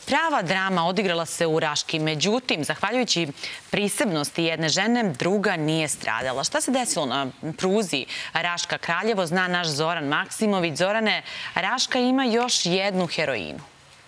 Prava drama odigrala se u Raški. Međutim, zahvaljujući prisebnosti jedne žene, druga nije stradala. Šta se desilo na pruzi Raška-Kraljevo zna naš Zoran Maksimović. Zorane, Raška ima još jednu heroinu.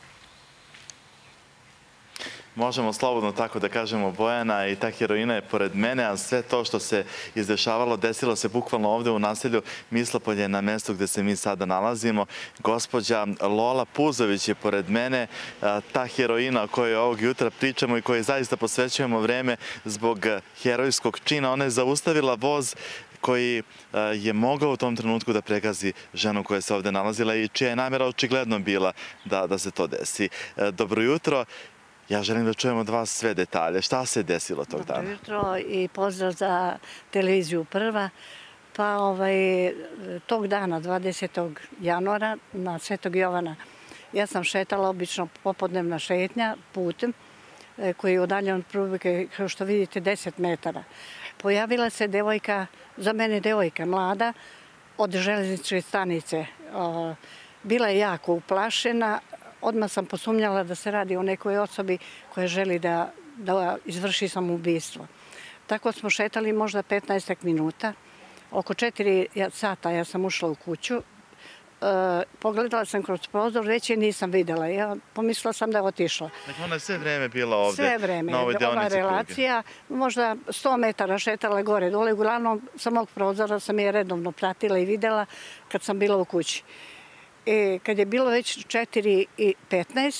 Možemo slobodno tako da kažemo, Bojana, i ta heroina je pored mene, a sve to što se izdešavalo desilo se bukvalno ovde u naselju Mislopolje, na mestu gde se mi sada nalazimo. Gospođa Lola Puzović je pored mene, ta heroina o kojoj ovog jutra pričamo i kojoj zaista posvećujemo vreme zbog herojskog čina. Ona je zaustavila voz koji je mogao u tom trenutku da pregazi ženu koja se ovde nalazila i čija je namera očigledno bila da se to desi. Dobro jutro. Ja želim da čujem od vas sve detalje. Šta se desilo tog dana? Dobro jutro i pozdrav za televiziju Prva. Pa tog dana, 20. januara, na Svetog Jovana, ja sam šetala obično popodnevna šetnja putem koji je udaljen od pruge, kao što vidite, 10 metara. Pojavila se devojka, za mene devojka mlada, od železničke stanice. Bila je jako uplašena. Odmah sam posumnjala da se radi o nekoj osobi koja želi da izvrši samoubistvo. Tako smo šetali možda 15 minuta. Oko 4 sata ja sam ušla u kuću. Pogledala sam kroz prozor, već je nisam videla. Ja pomislila sam da je otišla. Dakle, ona je sve vreme bila ovde, sve vreme, na ovoj deonici ova relacija, možda 100 metara šetala gore dole. Uglavnom, sa mog prozora sam je redovno pratila i videla kad sam bila u kući. Kad je bilo već 4:15,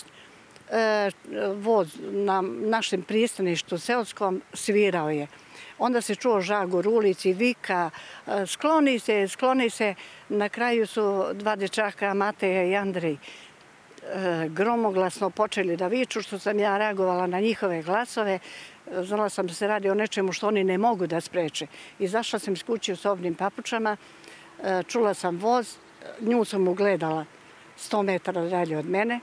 voz na našem pristaništu seoskom svirao je. Onda se čuo žagor u ulici, vika, skloni se, skloni se. Na kraju su dva dečaka, Mateja i Andrej, gromoglasno počeli da viču, što sam ja reagovala na njihove glasove. Znala sam da se radi o nečemu što oni ne mogu da spreče. Izašla sam iz kuće u sobnim papučama, čula sam voz, nju sam ugledala 100 metara dalje od mene.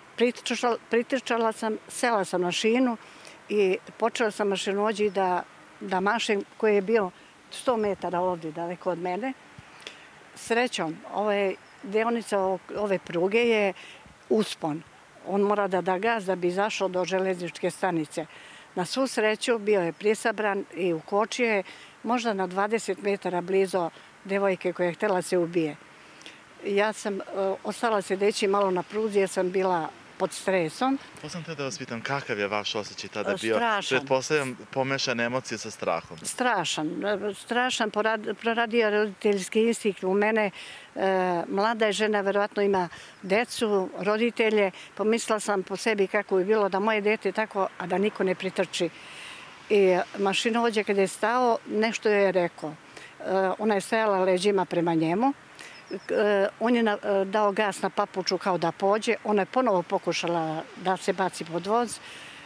Pritrčala sam, sela sam na šinu i počela sam mašinovođi da mašem, koji je bio 100 metara ovdje daleko od mene. Srećom, deonica ove pruge je uspon. On mora da da gas da bi izašao do železničke stanice. Na svu sreću bio je prisabran i ukočio je možda na 20 metara blizu devojke koja je htjela se ubije. Ja sam ostala sedeći malo na pruzi jer sam bila pod stresom. To sam te da vas pitam, kakav je vaš osjećaj tada bio? Strašan. Pretpostavljam pomešane emocije sa strahom. Strašan, proradio roditeljski instinkt u mene. Mlada je žena, verovatno ima decu, roditelje. Pomislila sam po sebi kako bi bilo da moje dete tako, a da niko ne pritrči. I mašinovođa kada je stao, nešto joj je rekao. Ona je stajala leđima prema njemu. On je dao gas na papuču kao da pođe. Ona je ponovo pokušala da se baci pod voz.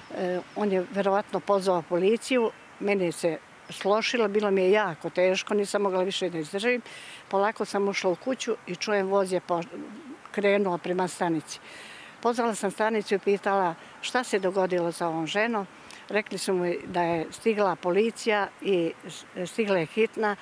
On je verovatno pozvao policiju. Mene se slošilo, bilo mi je jako teško, nisam mogla više da izdržim. Polako sam ušla u kuću i čujem voz je krenuo prema stanici. Pozvala sam stanicu i pitala šta se dogodilo sa ovom ženom. Rekli su mi da je stigla policija i stigla je hitna,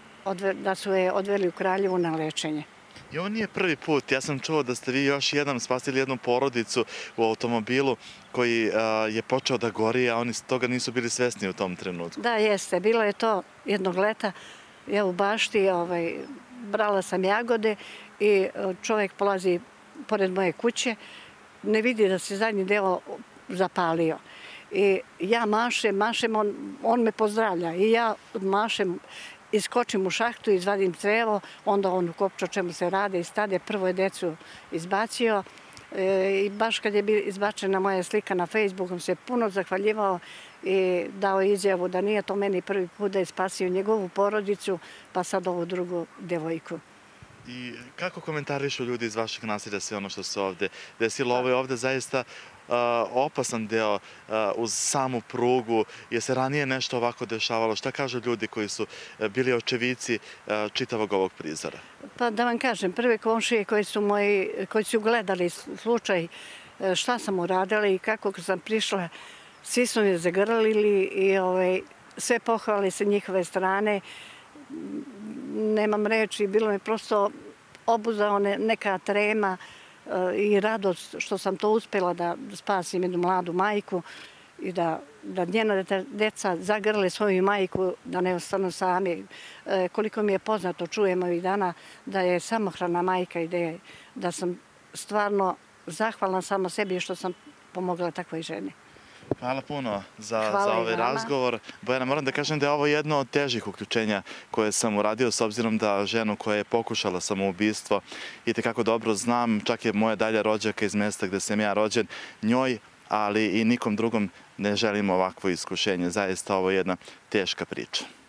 da su je odveli u Kraljevu na lečenje. I ovo nije prvi put. Ja sam čuo da ste vi još jednom spasili jednu porodicu u automobilu koji je počeo da gori, a oni toga nisu bili svesni u tom trenutku. Da, jeste. Bilo je to jednog leta. Ja u bašti brala sam jagode i čovjek polazi pored moje kuće. Ne vidi da se zadnji deo zapalio. I ja mašem, on me pozdravlja i ja mašem, iskočim u šahtu, izvadim crevo, onda on ukopča o čemu se rade i stade. Prvo je decu izbacio i baš kad je izbačena moja slika na Facebooku se puno zahvaljivao i dao izjavu da nije to meni prvi put da je spasio njegovu porodicu, pa sad ovu drugu devojku. I kako komentarišu ljudi iz vašeg naselja sve ono što se ovde desilo? Ovo je ovde zaista opasan deo uz samu prugu. Je se ranije nešto ovako dešavalo? Šta kažu ljudi koji su bili očevici čitavog ovog prizora? Pa da vam kažem, prve komšije koji su gledali slučaj šta sam uradila i kako sam prišla, svi su me zagrlili i sve pohvale sa njihove strane. Nemam reči, bilo mi prosto obuzao neka trema. i radost što sam to uspjela da spasim jednu mladu majku i da njena deca zagrle svoju majku, da ne ostanu sami. Koliko mi je poznato, čujemo ovih dana da je samohrana majka i da sam stvarno zahvalna sama sebi što sam pomogla takvoj ženi. Hvala puno za ovaj razgovor. Bojana, moram da kažem da je ovo jedno od težih uključenja koje sam uradio, s obzirom da ženu koja je pokušala samoubistvo i tekako dobro znam, čak je moja dalja rođaka iz mesta gde sam ja rođen, njoj, ali i nikom drugom ne želim ovakvo iskušenje. Zaista ovo je jedna teška priča.